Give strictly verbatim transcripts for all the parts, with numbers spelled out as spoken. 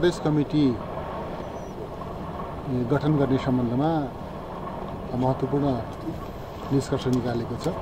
प्रदेश कमिटी गठन गर्ने सम्बन्धमा महत्त्वपूर्ण निष्कर्ष निकालेको छ।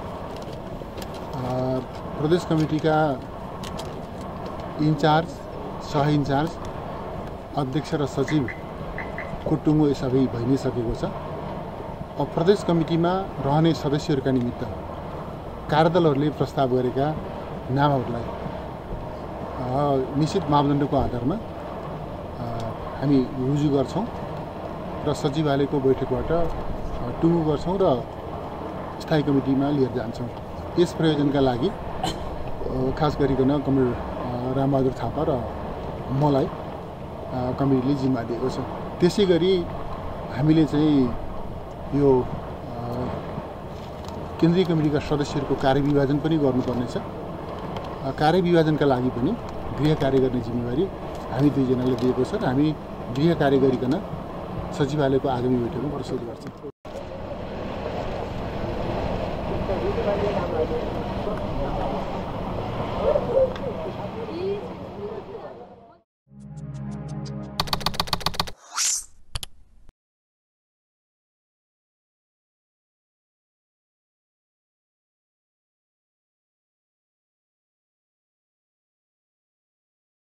प्रदेश कमिटीका इन्चार्ज, सह इन्चार्ज, अध्यक्ष र सचिवको टुङ्गो सबै भइ नै सकेको छ। अब प्रदेश कमिटीमा रहने सदस्यहरूका निमित्त कार्यदलहरूले प्रस्ताव गरेका नामहरूलाई निश्चित मापदण्डको आधारमा हामी रुजु गर्छौँ र सचिवालयको बैठकबाट टुङ्गो गर्छौँ र स्थायी कमिटीमा लिएर जान्छौँ। यस प्रयोजनका लागि खास गरिकन कमरेड रामबहादुर थापा र मलाई कमिटीले जिम्मा दिएको छ। त्यसै गरी हामीले चाहिँ यो केन्द्रीय कमिटीका सदस्यहरूको कार्यविभाजन पनि गर्नुपर्नेछ। कार्यविभाजनका लागि पनि गृह कार्य गर्ने जिम्मेवारी हामी दुईजनाले दिएको छ र हामी गृह कार्य गरिकन सचिवालयको आगामी बैठकमा प्रस्तुत गर्छौँ।